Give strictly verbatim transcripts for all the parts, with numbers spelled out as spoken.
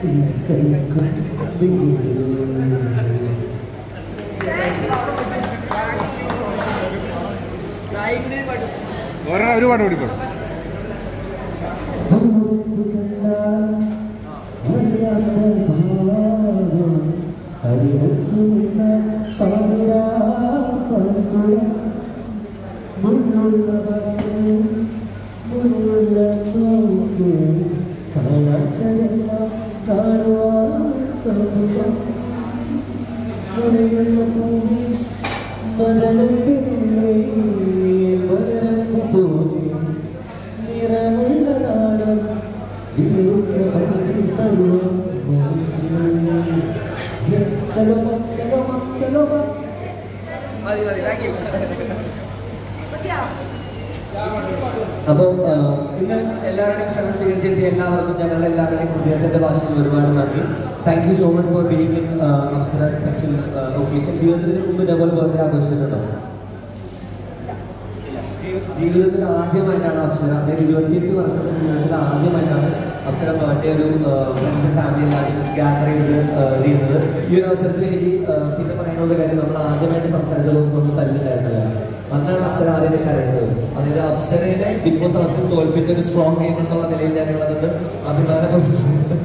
ഒരുപാട് ഓടിക്കോളും. അപ്പോൾ ഇന്ന് എല്ലാവരുടെയും ക്ഷണം സ്വീകരിച്ചെത്തിയ എല്ലാവർക്കും ഞങ്ങളുടെ എല്ലാവരുടെയും ഹൃദയത്തിൻ്റെ ഭാഷയിൽ ഒരുപാട് നന്ദി. Thank you so much for being in Apsara special occasion. ജീവിതത്തിന് മുമ്പ് ഇതേപോലെ ബർത്ത്ഡേ ആഘോഷിച്ചിട്ടുണ്ടോ? ജീവിതത്തിൽ ആദ്യമായിട്ടാണ് അപ്സര, അതായത് ഇരുപത്തിയെട്ട് വർഷത്തെ ജീവിതത്തിൽ ആദ്യമായിട്ടാണ് അപ്സര ബർത്ത്ഡേ ഒരു ഫ്രണ്ട്സ് ഫാമിലി എല്ലാവരും ഗ്യാദർ ചെയ്ത് ചെയ്യുന്നത്. ഈ ഒരു അവസരത്തിൽ എനിക്ക് പിന്നെ പറയാനുള്ള കാര്യം, നമ്മൾ ആദ്യമായിട്ട് സംസാരിച്ച ദിവസം നമ്മൾ തല്ലുണ്ടായിരുന്നില്ല. അന്നാണ് അപ്സര ആദ്യം കരയുന്നത്. അതായത് അപ്സരയെ ബിഗ് ബോസ് ഹൗസിൽ തോൽപ്പിച്ച ഒരു സ്ട്രോങ് ഗെയിം എന്നുള്ള നിലയിൽ ഞാനുള്ളത് അഭിമാനപ്പെടുന്നു.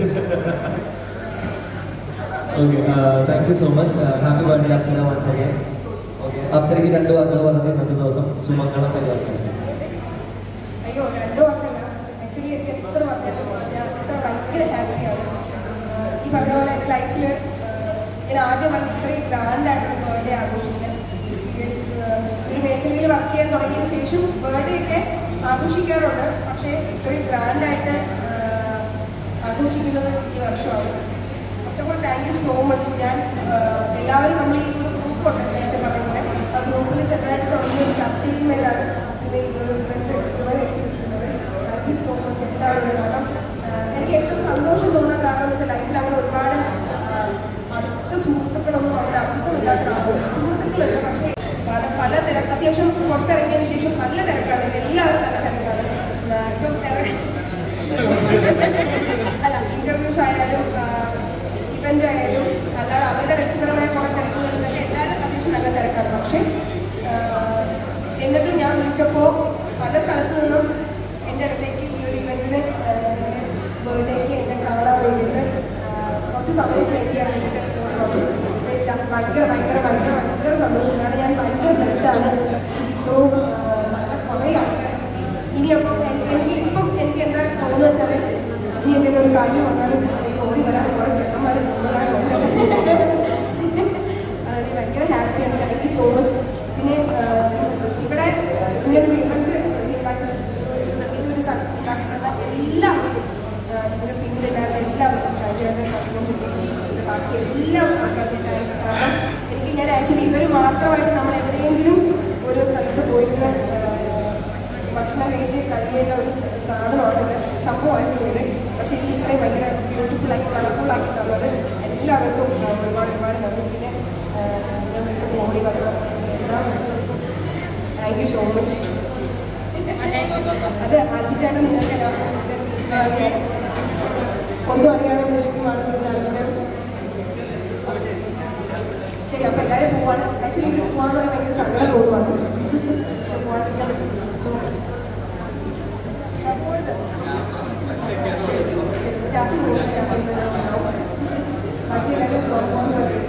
Okay, thank you so much. Happy birthday Apsara once again. Okay, അപ്സരയ്ക്ക് രണ്ട് വാക്കുകൾ പറഞ്ഞത് ഇന്നത്തെ ദിവസം സുമംഗളം പരിഹാസം. അയ്യോ, രണ്ട് വാക്കല്ല, ആക്ച്വലി എനിക്ക് എത്ര പറഞ്ഞാലും ഞാൻ അത്ര ഭയങ്കര ഹാപ്പിയാണ്. ഈ പറഞ്ഞ പോലെ എൻ്റെ ലൈഫിൽ ഞാൻ ആദ്യമായിട്ട് ഇത്രയും ഗ്രാൻഡായിട്ടൊരു ബർത്ത്ഡേ ആഘോഷിക്കുന്നത്. ഒരു മേഖലയിൽ വർക്ക് ചെയ്യാൻ തുടങ്ങിയതിന് ശേഷം ബർത്ത്ഡേ ഒക്കെ ആഘോഷിക്കാറുണ്ട്, പക്ഷേ ഇത്രയും ഗ്രാൻഡായിട്ട് ആഘോഷിക്കുന്നത് ഈ വർഷമാണ്. First of all thank you so much. ഞാൻ എല്ലാവരും നമ്മൾ ഈ ഒരു ഗ്രൂപ്പുണ്ട്, നേരത്തെ പറയുന്നത്, ആ ഗ്രൂപ്പിൽ ചെറുതായിട്ട് തുടങ്ങിയ ഒരു ചർച്ചയിൽ മേലാണ് ഇത് ഈ ഒരു ഇവൻറ്റ് ഇതുവരെ എത്തിയിരിക്കുന്നത്. താങ്ക് യു സോ മച്ച് എല്ലാവരും. കാരണം എനിക്ക് ഏറ്റവും സന്തോഷം തോന്നാൻ കാരണം എന്ന് വെച്ചാൽ ലൈഫിൽ അങ്ങനെ ഒരുപാട് അടുത്ത സുഹൃത്തുക്കളൊന്നും അവിടെ അധികമില്ലാത്ത സുഹൃത്തുക്കളുണ്ട്, പക്ഷേ പല പല തിരക്ക് അത്യാവശ്യം പുറത്തിറങ്ങിയതിന് ശേഷം നല്ല തിരക്കാണ്, എല്ലാവരും നല്ല തിരക്കാണ്. അല്ല, ഇൻ്റർവ്യൂസ് ആയാലും ഇവൻ്റ് ആയാലും അല്ലാതെ അവരുടെ വ്യക്തിപരമായ കുറേ തിരക്കുകളുണ്ടെങ്കിൽ എല്ലാവരും അത്യാവശ്യം നല്ല തിരക്കാണ്. പക്ഷേ എന്നിട്ടും ഞാൻ വിളിച്ചപ്പോൾ പല സ്ഥലത്തു നിന്നും എൻ്റെ അടുത്തേക്ക് ഈ ഒരു ഇവൻറ്റിന് എൻ്റെ ബർത്ത്ഡേക്ക് എന്നെ കാണാൻ വേണ്ടിയിട്ട് കുറച്ച് സമയം സ്പെൻഡ് ചെയ്യാൻ വേണ്ടിയിട്ട് ഭയങ്കര ഭയങ്കര ഭയങ്കര ഭയങ്കര സന്തോഷം. കാരണം ഞാൻ ഭയങ്കര ബെസ്റ്റാണ്. ഇത്രയും നല്ല കുറേ ആൾക്കാർ ഇനി അപ്പം എനിക്ക് ഇപ്പം എനിക്ക് എന്താ തോന്നുന്നത് വെച്ചാൽ, ഇനി എന്തെങ്കിലും ഒരു കാര്യം വന്നാലും ഓടി വരാൻ കുറേ ചെക്കന്മാർ പോകാനുണ്ട്. അതുകൊണ്ട് ഭയങ്കര ഹാപ്പിയാണ്. Thank you so much. പിന്നെ ഇവിടെ ഇങ്ങനൊരു ഇവൻറ്റ് ഉണ്ടാക്കുന്ന ഇതൊരു ഉണ്ടാക്കുന്ന എല്ലാവർക്കും, ഇതിന് പിന്നിലുണ്ടായിരുന്ന എല്ലാവർക്കും, ഷാജുവിൻ്റെ കസിനും ചേച്ചി ബാക്കി എല്ലാ ആൾക്കാർക്കും താങ്ക്സ്. കാരണം എനിക്ക് ഞാൻ ആക്ച്വലി ഇവർ മാത്രമായിട്ട് നമ്മൾ എവിടെയെങ്കിലും ഒരു സ്ഥലത്ത് പോയിരുന്ന് ഭക്ഷണം കഴിച്ച് കഴിയേണ്ട ഒരു സാധനമാണിത്, സംഭവമായിട്ടുള്ളത്. പക്ഷേ എനിക്ക് ഇത്രയും ഭയങ്കര ബ്യൂട്ടിഫുള്ളാക്കി കളർഫുള്ളാക്കി തന്നത് എല്ലാവർക്കും ഒരുപാട് ഒരുപാട് നന്ദി. പിന്നെ ഞാൻ വിളിച്ചപ്പോൾ ഓടി വന്നു എല്ലാവർക്കും താങ്ക് യു സോ മച്ച്. അത് ആൽബിച്ചേട്ടൻ നിങ്ങൾക്ക് ഒന്നും അറിയാതെ വിളിക്കും മാത്രം ആൽബിച്ചേട്ടൻ. ശരി, അപ്പോൾ എല്ലാവരും പോവാണ്. ആക്ച്വലി ഇവർ പോകാന്ന് പറയാൻ ഭയങ്കര സങ്കടം തോന്നുവാണ്. പോകാണ്ടിരിക്കാൻ പറ്റില്ല. സോ ജാസ്തി പോകുന്നില്ല, ബാക്കി എല്ലാവരും പോകാൻ